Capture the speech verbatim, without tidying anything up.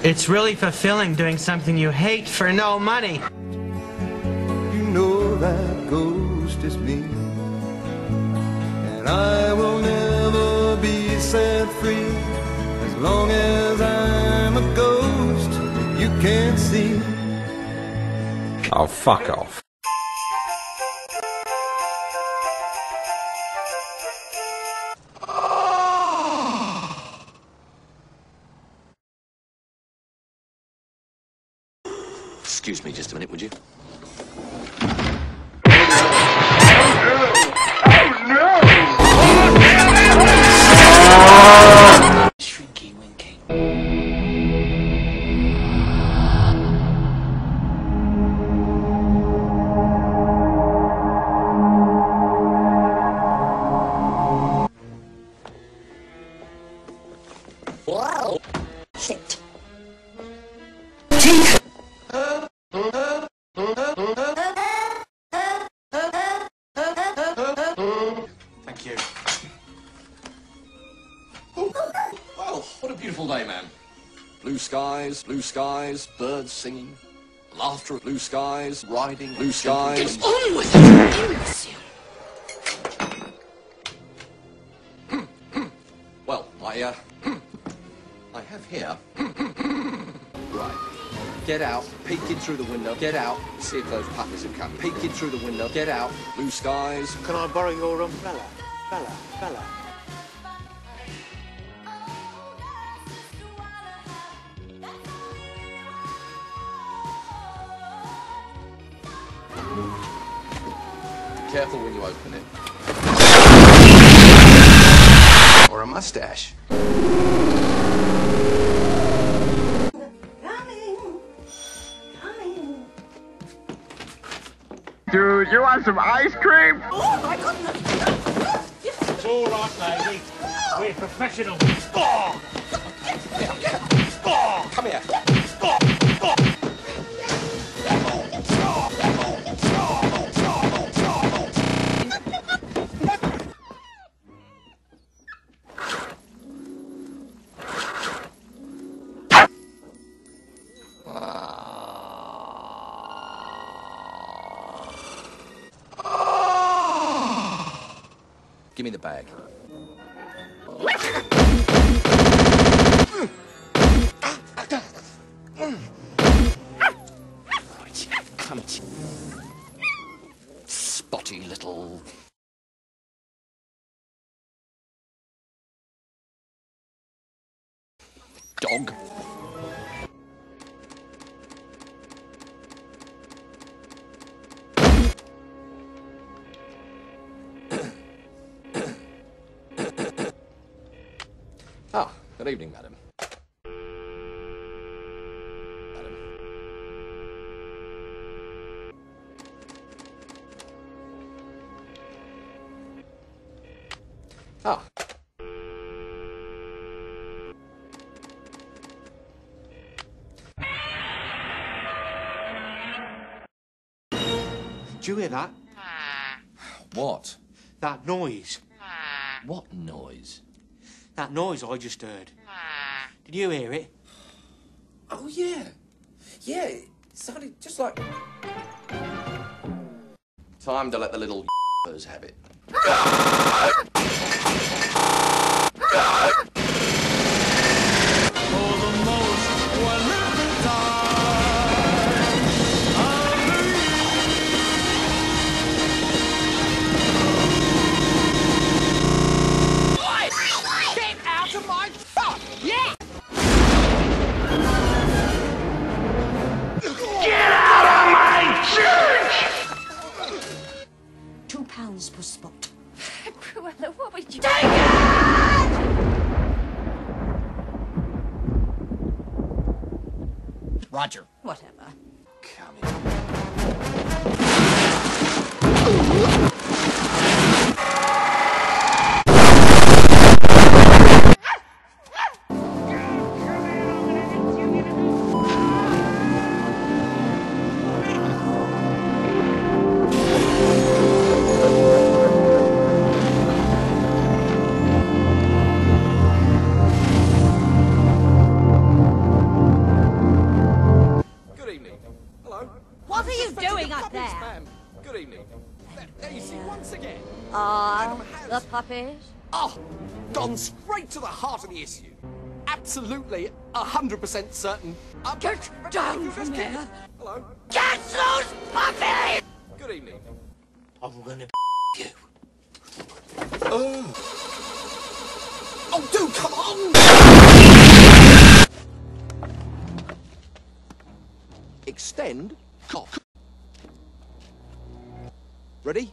It's really fulfilling doing something you hate for no money. You know that ghost is me, and I will never be set free as long as I'm a ghost that you can't see. Oh, fuck off. Excuse me just a minute, would you? Shrinky winky. Wow. Shit. Teeth. Thank you. Oh, well, what a beautiful day, man. Blue skies, blue skies, birds singing, laughter, blue skies, riding, blue skies. Get on with it, imbecile. Well, I, uh, I have here. Right. Get out, peeking through the window, get out, see if those puppies have come. Peeking through the window, get out, blue skies. Can I borrow your umbrella? Fella, fella. Careful when you open it. Or a mustache. Dude, you want some ice cream? Oh my goodness! It's all right, lady. We're professionals. Oh. Oh, come here. Give me the bag. Come on. Spotty little... dog. Ah, good evening, madam. Madam. Ah. Do you hear that? What? That noise. What noise? That noise I just heard. Did you hear it? Oh, yeah. Yeah, it sounded just like... Time to let the little have it. Two pounds per spot. Cruella, what would you... Take it! Roger. Whatever. Come here. up Puppies, there? ma'am. Good evening. There, there you see once again. Ah, Madam has- the puppies? Oh, gone straight to the heart of the issue. Absolutely, a hundred percent certain. Uh, Get but- down you from just there. can't- Hello. Get those puppies! Good evening. I'm gonna you. Oh. Oh, dude, come on! Extend cock. Ready?